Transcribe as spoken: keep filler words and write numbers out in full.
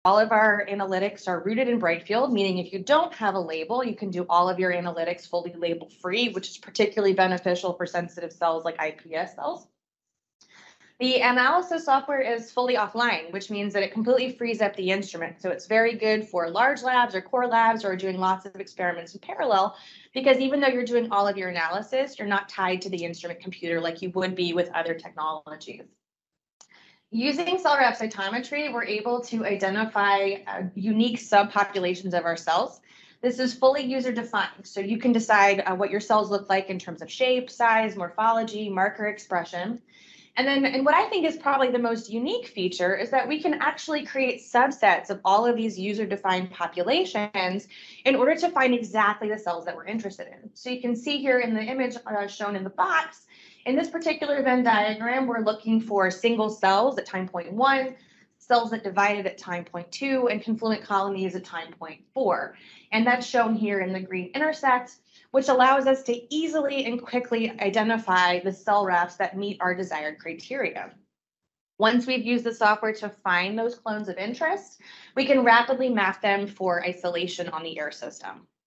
All of our analytics are rooted in Brightfield, meaning if you don't have a label, you can do all of your analytics fully label free, which is particularly beneficial for sensitive cells like I P S cells. The analysis software is fully offline, which means that it completely frees up the instrument. So it's very good for large labs or core labs or doing lots of experiments in parallel, because even though you're doing all of your analysis, you're not tied to the instrument computer like you would be with other technologies. Using CellRaft Cytometry, we're able to identify uh, unique subpopulations of our cells. This is fully user-defined, so you can decide uh, what your cells look like in terms of shape, size, morphology, marker expression. And then, and what I think is probably the most unique feature is that we can actually create subsets of all of these user-defined populations in order to find exactly the cells that we're interested in. So you can see here in the image uh, shown in the box, in this particular Venn diagram, we're looking for single cells at time point one, cells that divided at time point two, and confluent colonies at time point four. And that's shown here in the green intersect, which allows us to easily and quickly identify the cell rafts that meet our desired criteria. Once we've used the software to find those clones of interest, we can rapidly map them for isolation on the AIR system.